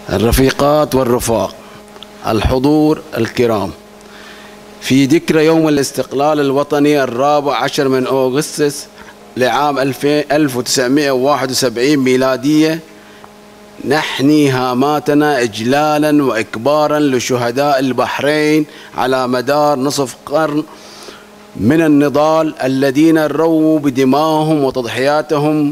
الرفيقات والرفاق، الحضور الكرام، في ذكرى يوم الاستقلال الوطني 14 من أغسطس لعام 1971 ميلادية، نحني هاماتنا إجلالا وإكبارا لشهداء البحرين على مدار نصف قرن من النضال، الذين رووا بدمائهم وتضحياتهم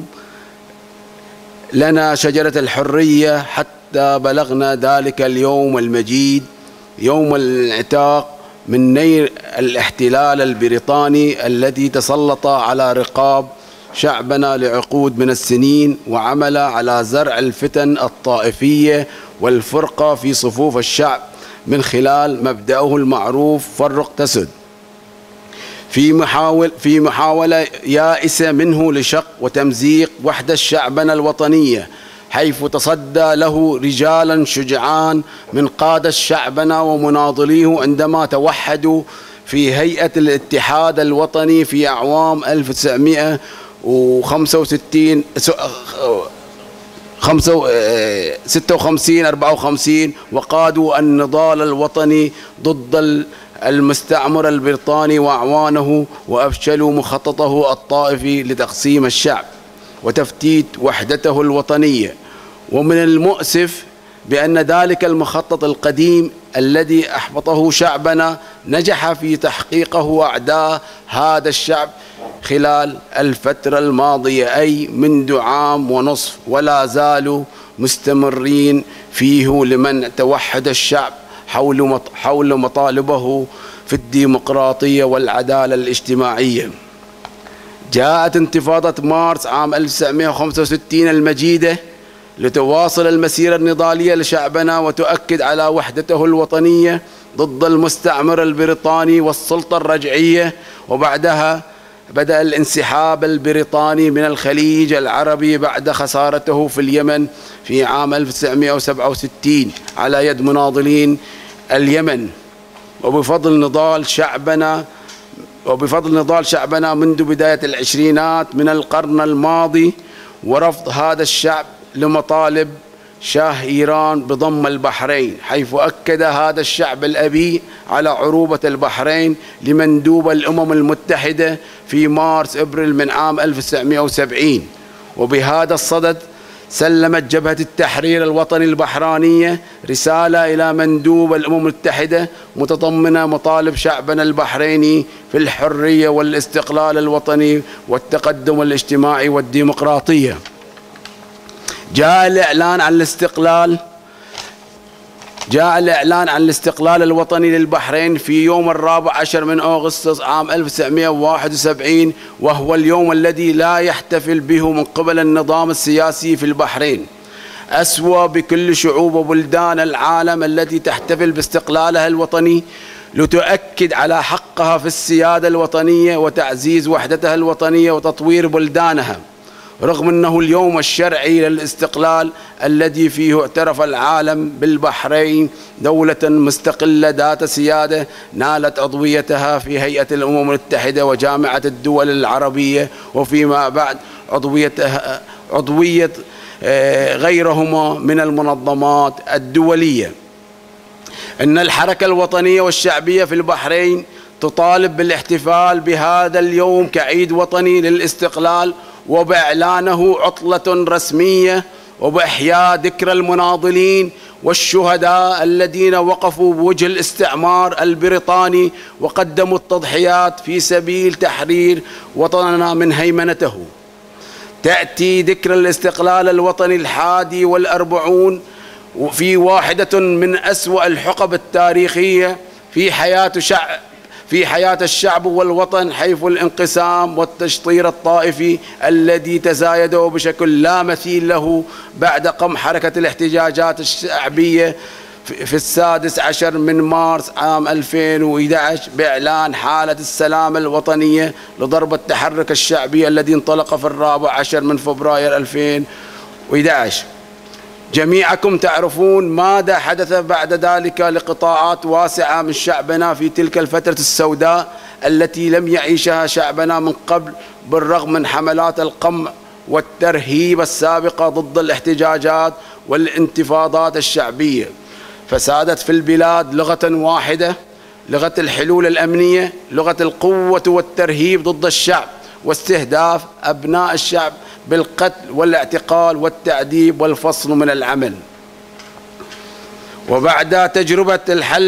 لنا شجرة الحرية حتى بلغنا ذلك اليوم المجيد، يوم الانعتاق من نير الاحتلال البريطاني الذي تسلط على رقاب شعبنا لعقود من السنين، وعمل على زرع الفتن الطائفية والفرقة في صفوف الشعب من خلال مبدأه المعروف فرق تسد، في محاولة يائسة منه لشق وتمزيق وحدة شعبنا الوطنية، حيث تصدى له رجالا شجعان من قادة شعبنا ومناضليه عندما توحدوا في هيئة الاتحاد الوطني في أعوام 1965 54، وقادوا النضال الوطني ضد المستعمر البريطاني وأعوانه، وأفشلوا مخططه الطائفي لتقسيم الشعب وتفتيت وحدته الوطنية. ومن المؤسف بأن ذلك المخطط القديم الذي أحبطه شعبنا نجح في تحقيقه أعداء هذا الشعب خلال الفترة الماضية، أي منذ عام ونصف، ولا زالوا مستمرين فيه لمنع توحد الشعب حول مطالبه في الديمقراطية والعدالة الاجتماعية. جاءت انتفاضة مارس عام 1965 المجيدة لتواصل المسيرة النضالية لشعبنا وتؤكد على وحدته الوطنية ضد المستعمر البريطاني والسلطة الرجعية، وبعدها بدأ الانسحاب البريطاني من الخليج العربي بعد خسارته في اليمن في عام 1967 على يد مناضلين اليمن. وبفضل نضال شعبنا منذ بداية العشرينات من القرن الماضي ورفض هذا الشعب لمطالب شاه إيران بضم البحرين، حيث أكد هذا الشعب الأبي على عروبة البحرين لمندوب الأمم المتحدة في مارس أبريل من عام 1970. وبهذا الصدد سلمت جبهة التحرير الوطني البحرانية رسالة إلى مندوب الأمم المتحدة متضمنة مطالب شعبنا البحريني في الحرية والاستقلال الوطني والتقدم الاجتماعي والديمقراطية. جاء الإعلان عن الاستقلال الوطني للبحرين في يوم 14 من أغسطس عام 1971، وهو اليوم الذي لا يحتفل به من قبل النظام السياسي في البحرين، أسوأ بكل شعوب وبلدان العالم التي تحتفل باستقلالها الوطني لتؤكد على حقها في السيادة الوطنية وتعزيز وحدتها الوطنية وتطوير بلدانها، رغم أنه اليوم الشرعي للاستقلال الذي فيه اعترف العالم بالبحرين دولة مستقلة ذات سيادة نالت عضويتها في هيئة الأمم المتحدة وجامعة الدول العربية، وفيما بعد عضوية غيرهما من المنظمات الدولية. إن الحركة الوطنية والشعبية في البحرين تطالب بالاحتفال بهذا اليوم كعيد وطني للاستقلال وبإعلانه عطلة رسمية، وبإحياء ذكرى المناضلين والشهداء الذين وقفوا بوجه الاستعمار البريطاني وقدموا التضحيات في سبيل تحرير وطننا من هيمنته. تأتي ذكرى الاستقلال الوطني 41 في واحدة من أسوأ الحقب التاريخية في حياة الشعب والوطن، حيث الانقسام والتشطير الطائفي الذي تزايدوا بشكل لا مثيل له بعد قمع حركة الاحتجاجات الشعبية في 16 من مارس عام 2011 بإعلان حالة السلامة الوطنية لضرب التحرك الشعبي الذي انطلق في 14 من فبراير 2011. جميعكم تعرفون ماذا حدث بعد ذلك لقطاعات واسعة من شعبنا في تلك الفترة السوداء التي لم يعيشها شعبنا من قبل، بالرغم من حملات القمع والترهيب السابقة ضد الاحتجاجات والانتفاضات الشعبية، فسادت في البلاد لغة واحدة، لغة الحلول الأمنية، لغة القوة والترهيب ضد الشعب واستهداف أبناء الشعب بالقتل والاعتقال والتعذيب والفصل من العمل. وبعد تجربة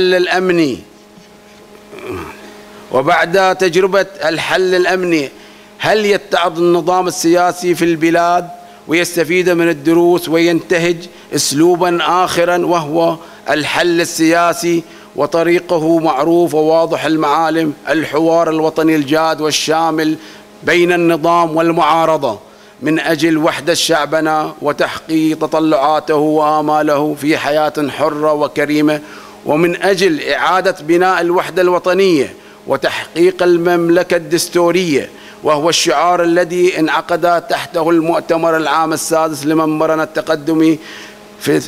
الحل الأمني هل يتعظ النظام السياسي في البلاد ويستفيد من الدروس وينتهج أسلوبا آخرا وهو الحل السياسي، وطريقه معروف وواضح المعالم: الحوار الوطني الجاد والشامل بين النظام والمعارضة من أجل وحدة شعبنا وتحقيق تطلعاته وآماله في حياة حرة وكريمة، ومن أجل إعادة بناء الوحدة الوطنية وتحقيق المملكة الدستورية، وهو الشعار الذي انعقد تحته المؤتمر العام السادس لمنبرنا التقدمي في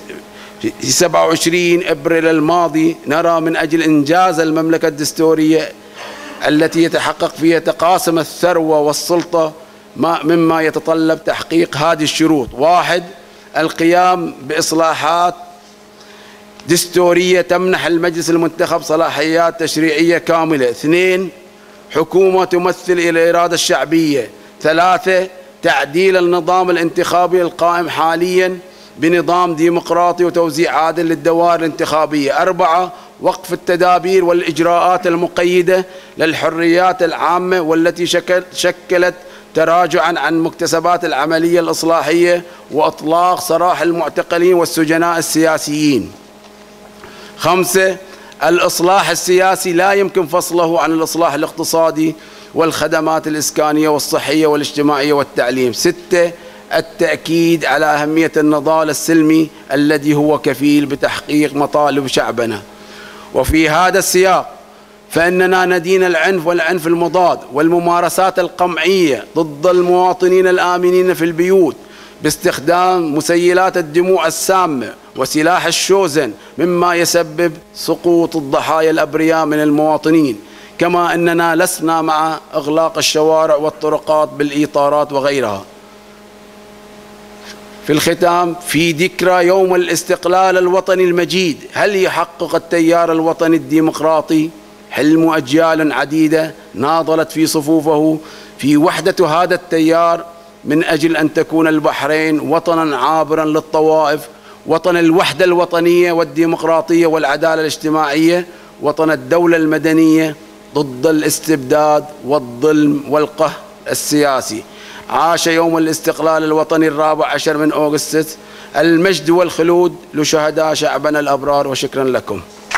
27 أبريل الماضي. نرى من أجل إنجاز المملكة الدستورية التي يتحقق فيها تقاسم الثروة والسلطة مما يتطلب تحقيق هذه الشروط: 1. القيام بإصلاحات دستورية تمنح المجلس المنتخب صلاحيات تشريعية كاملة. 2. حكومة تمثل الإرادة الشعبية. 3. تعديل النظام الانتخابي القائم حاليا بنظام ديمقراطي وتوزيع عادل للدوائر الانتخابية. 4. وقف التدابير والإجراءات المقيدة للحريات العامة والتي شكلت تراجعا عن مكتسبات العملية الإصلاحية، وإطلاق سراح المعتقلين والسجناء السياسيين. 5. الإصلاح السياسي لا يمكن فصله عن الإصلاح الاقتصادي والخدمات الإسكانية والصحية والاجتماعية والتعليم. 6. التأكيد على أهمية النضال السلمي الذي هو كفيل بتحقيق مطالب شعبنا. وفي هذا السياق فإننا ندين العنف والعنف المضاد والممارسات القمعية ضد المواطنين الآمنين في البيوت باستخدام مسيلات الدموع السامة وسلاح الشوزن، مما يسبب سقوط الضحايا الأبرياء من المواطنين. كما أننا لسنا مع إغلاق الشوارع والطرقات بالإطارات وغيرها. في الختام، في ذكرى يوم الاستقلال الوطني المجيد، هل يحقق التيار الوطني الديمقراطي حلم أجيال عديدة ناضلت في صفوفه في وحدة هذا التيار من أجل أن تكون البحرين وطنا عابرا للطوائف، وطن الوحدة الوطنية والديمقراطية والعدالة الاجتماعية، وطن الدولة المدنية ضد الاستبداد والظلم والقهر السياسي. عاش يوم الاستقلال الوطني 14 من أغسطس. المجد والخلود لشهداء شعبنا الأبرار، وشكرا لكم.